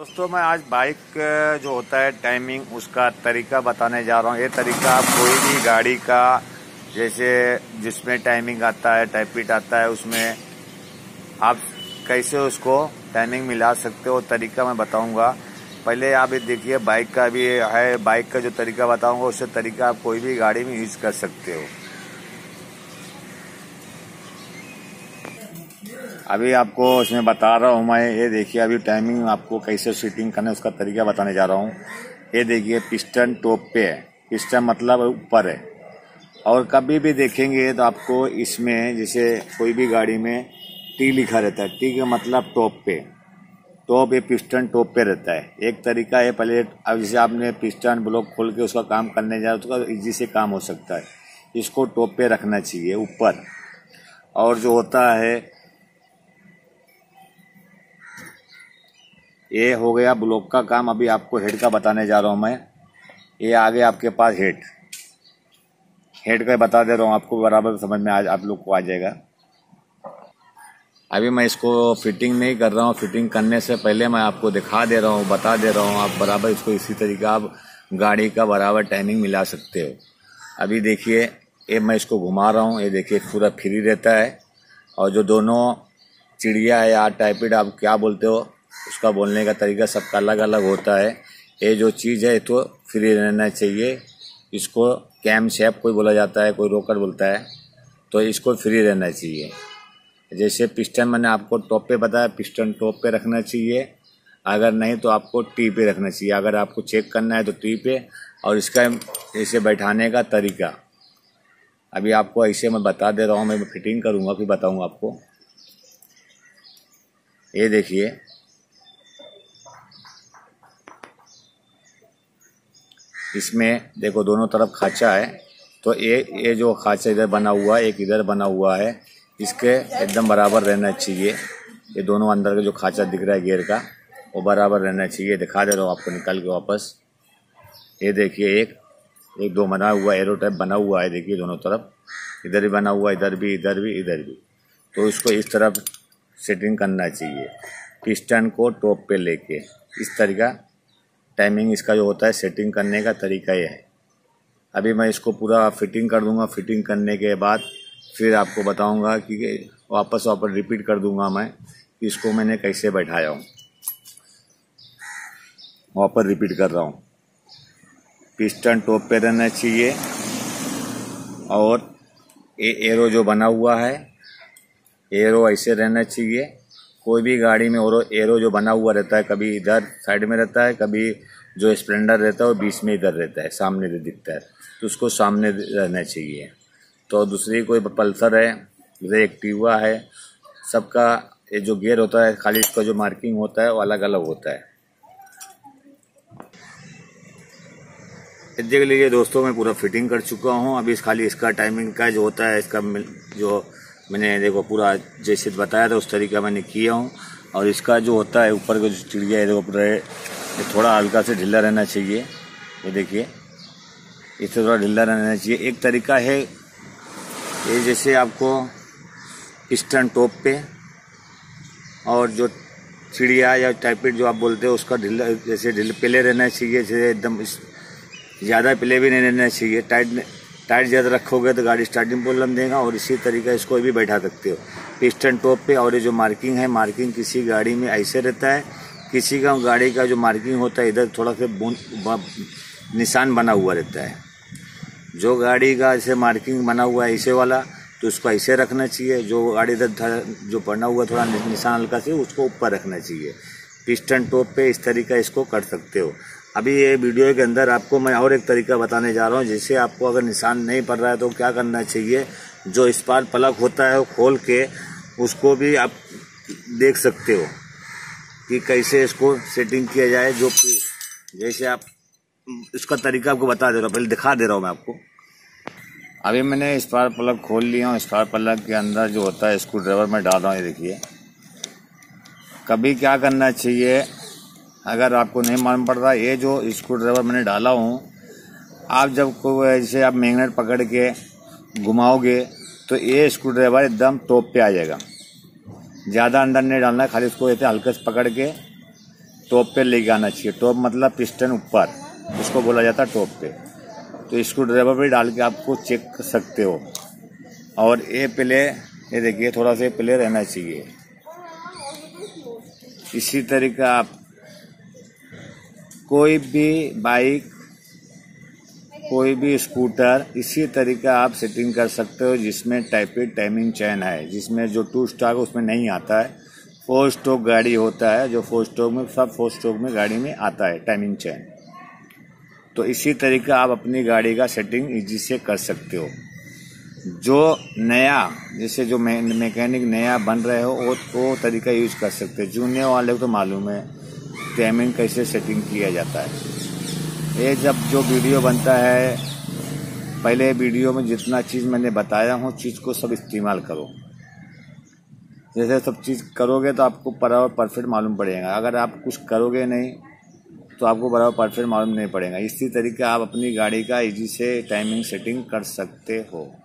दोस्तों मैं आज बाइक जो होता है टाइमिंग उसका तरीका बताने जा रहा हूँ। ये तरीका आप कोई भी गाड़ी का जैसे जिसमें टाइमिंग आता है टाइपिट आता है उसमें आप कैसे उसको टाइमिंग मिला सकते हो तरीका मैं बताऊंगा। पहले आप ये देखिए बाइक का भी है, बाइक का जो तरीका बताऊंगा उससे तरीका आप कोई भी गाड़ी में यूज कर सकते हो। अभी आपको इसमें बता रहा हूँ मैं, ये देखिए अभी टाइमिंग आपको कैसे सेटिंग करना है उसका तरीका बताने जा रहा हूँ। ये देखिए पिस्टन टॉप पे है, पिस्टन मतलब ऊपर है। और कभी भी देखेंगे तो आपको इसमें जैसे कोई भी गाड़ी में टी लिखा रहता है, टी का मतलब टॉप पे, टॉप ये पिस्टन टॉप पे रहता है। एक तरीका है पहले अब जैसे आपने पिस्टन ब्लॉक खोल के उसका काम करने जा रहे हो तो ईजी से काम हो सकता है, इसको टॉप पे रखना चाहिए ऊपर। और जो होता है ये हो गया ब्लॉक का काम। अभी आपको हेड का बताने जा रहा हूँ मैं। ये आगे आपके पास हेड का बता दे रहा हूँ आपको, बराबर समझ में आप लोग को आ जाएगा। अभी मैं इसको फिटिंग नहीं कर रहा हूँ, फिटिंग करने से पहले मैं आपको दिखा दे रहा हूँ, बता दे रहा हूँ। आप बराबर इसको इसी तरीका आप गाड़ी का बराबर टाइमिंग मिला सकते हो। अभी देखिए ये मैं इसको घुमा रहा हूँ, ये देखिए पूरा फ्री रहता है। और जो दोनों चिड़िया है या टाइपिड आप क्या बोलते हो उसका बोलने का तरीका सबका अलग अलग होता है। ये जो चीज़ है तो फ्री रहना चाहिए। इसको कैम शेप कोई बोला जाता है, कोई रोकर बोलता है, तो इसको फ्री रहना चाहिए। जैसे पिस्टन मैंने आपको टॉप पे बताया, पिस्टन टॉप पे रखना चाहिए। अगर नहीं तो आपको टी पे रखना चाहिए। अगर आपको चेक करना है तो टी पे। और इसका ऐसे बैठाने का तरीका अभी आपको ऐसे मैं बता दे रहा हूँ, मैं फिटिंग करूँगा फिर बताऊँगा आपको। ये देखिए इसमें देखो दोनों तरफ खांचा है, तो ये जो खांचा इधर बना हुआ है, एक इधर बना हुआ है, इसके एकदम बराबर रहना चाहिए। ये दोनों अंदर का जो खांचा दिख रहा है गियर का वो बराबर रहना चाहिए। दिखा दे रहा हूँ आपको निकाल के वापस। ये देखिए एक दो बना हुआ एरो टाइप बना हुआ है, देखिए दोनों तरफ, इधर भी बना हुआ, इधर भी इधर भी इधर भी। तो इसको इस तरफ सेटिंग करना चाहिए, पिस्टन को टॉप पे लेके। इस तरीका टाइमिंग इसका जो होता है सेटिंग करने का तरीका ये है। अभी मैं इसको पूरा फिटिंग कर दूंगा, फिटिंग करने के बाद फिर आपको बताऊंगा कि वापस रिपीट कर दूंगा मैं कि इसको मैंने कैसे बैठाया हूँ। वापस रिपीट कर रहा हूँ, पिस्टन टॉप पे रहना चाहिए। और ये एरो जो बना हुआ है, एरो ऐसे रहना चाहिए। कोई भी गाड़ी में एरो जो बना हुआ रहता है, कभी इधर साइड में रहता है, कभी जो स्प्लेंडर रहता है वो बीच में इधर रहता है, सामने दिखता है, तो उसको सामने रहना चाहिए। तो दूसरी कोई पल्सर है, जैसे एक्टिवा है, सबका ये जो गियर होता है खाली इसका जो मार्किंग होता है वो अलग अलग होता है। देख लीजिए दोस्तों मैं पूरा फिटिंग कर चुका हूँ। अभी खाली इसका टाइमिंग का जो होता है, इसका जो मैंने देखो पूरा जैसे बताया था उस तरीका मैंने किया हूँ। और इसका जो होता है ऊपर का जो चिड़िया है देखो पूरा थोड़ा हल्का से ढीला रहना चाहिए। ये देखिए इससे थोड़ा ढीला रहना चाहिए। एक तरीका है ये, जैसे आपको पिस्टन टॉप पे और जो चिड़िया या टाइपिड जो आप बोलते हो उसका ढीला, जैसे पहले रहना चाहिए, जैसे एकदम ज़्यादा पहले भी नहीं रहना चाहिए। टाइट ज़्यादा रखोगे तो गाड़ी स्टार्टिंग प्रॉब्लम देगा। और इसी तरीका इसको भी बैठा सकते हो पिस्टन टॉप पे। और ये जो मार्किंग है, मार्किंग किसी गाड़ी में ऐसे रहता है, किसी का गाड़ी का जो मार्किंग होता है इधर थोड़ा सा निशान बना हुआ रहता है। जो गाड़ी का ऐसे मार्किंग बना हुआ है ऐसे वाला तो उसको ऐसे रखना चाहिए। जो गाड़ी इधर जो बना हुआ थोड़ा निशान हल्का से उसको ऊपर रखना चाहिए। पिस्टन टॉप पे इस तरीका इसको कर सकते हो। अभी ये वीडियो के अंदर आपको मैं और एक तरीका बताने जा रहा हूँ, जिससे आपको अगर निशान नहीं पड़ रहा है तो क्या करना चाहिए, जो स्पार्क प्लग होता है वो खोल के उसको भी आप देख सकते हो कि कैसे इसको सेटिंग किया जाए। जो जैसे आप इसका तरीका आपको बता दे रहा हूँ, पहले दिखा दे रहा हूँ मैं आपको। अभी मैंने स्पार्क प्लग खोल लिया हूँ। स्पार्क प्लग के अंदर जो होता है स्क्रू ड्राइवर में डाल रहा हूँ। ये देखिए कभी क्या करना चाहिए, अगर आपको नहीं मालूम पड़ रहा, ये जो स्क्रू ड्राइवर मैंने डाला हूँ, आप जब को जैसे आप मैग्नेट पकड़ के घुमाओगे तो ये स्क्रू ड्राइवर एकदम टॉप पे आ जाएगा। ज़्यादा अंदर नहीं डालना है, खाली इसको ऐसे हल्के से पकड़ के टॉप पे लेके आना चाहिए। टॉप मतलब पिस्टन ऊपर, उसको बोला जाता है टॉप पे। तो स्क्रू ड्राइवर पे डाल के आपको चेक कर सकते हो। और ये प्ले, ये देखिए थोड़ा सा प्ले रहना चाहिए। इसी तरीका आप कोई भी बाइक, कोई भी स्कूटर इसी तरीका आप सेटिंग कर सकते हो, जिसमें टाइमिंग चैन है, जिसमें जो 2 स्ट्रोक उसमें नहीं आता है। 4 स्ट्रोक गाड़ी होता है, जो 4 स्ट्रोक में, सब 4 स्ट्रोक में गाड़ी में आता है टाइमिंग चैन। तो इसी तरीका आप अपनी गाड़ी का सेटिंग इजी से कर सकते हो। जो नया, जैसे जो मैकेनिक नया बन रहे हो वो तरीका यूज कर सकते हो। जूनियर वाले को तो मालूम है टाइमिंग कैसे सेटिंग किया जाता है। ये जब जो वीडियो बनता है, पहले वीडियो में जितना चीज़ मैंने बताया हूँ, चीज़ को सब इस्तेमाल करो। जैसे सब चीज़ करोगे तो आपको बराबर परफेक्ट मालूम पड़ेगा। अगर आप कुछ करोगे नहीं तो आपको बराबर परफेक्ट मालूम नहीं पड़ेगा। इसी तरीके आप अपनी गाड़ी का इजी से टाइमिंग सेटिंग कर सकते हो।